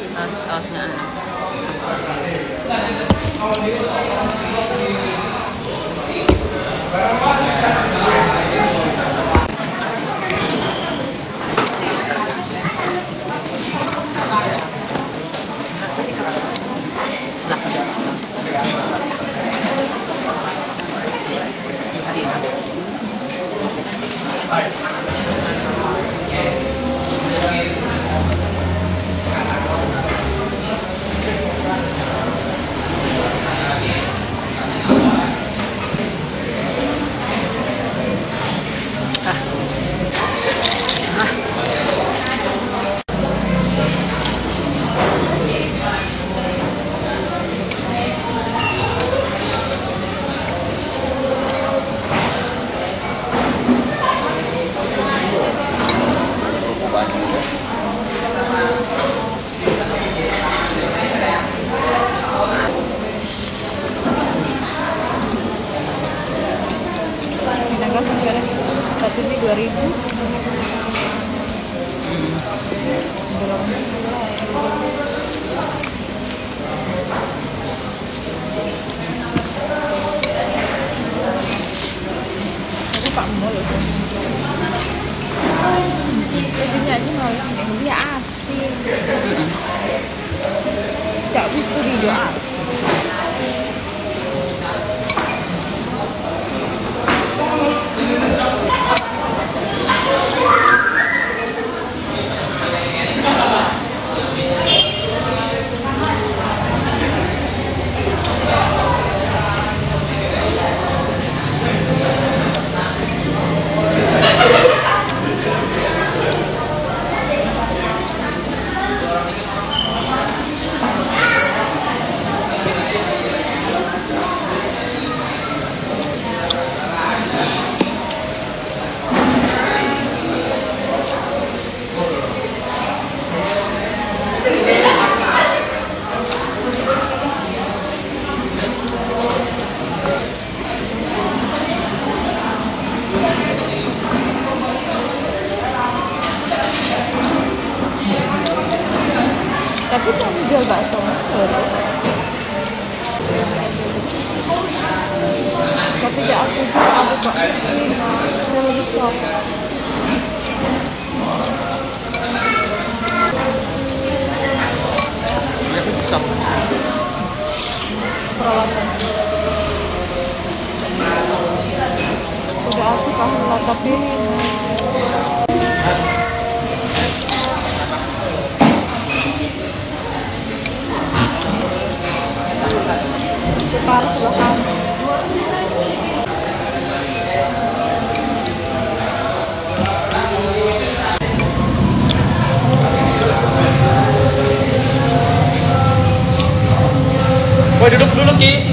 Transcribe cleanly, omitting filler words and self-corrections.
sausnya. Satu ini 2.000. Ini Pak Mall loh. Bajunya aja males nih, dia asing. Gak butuh dia asing. Tapi kamu jual bakso baru. Tapi tidak aku jual aku kok. Saya lebih sok. Aku tuh sok. Peralatan. Udah aku paham lah tapi separuh sebelah kanan. Boy, duduk dulu Ki.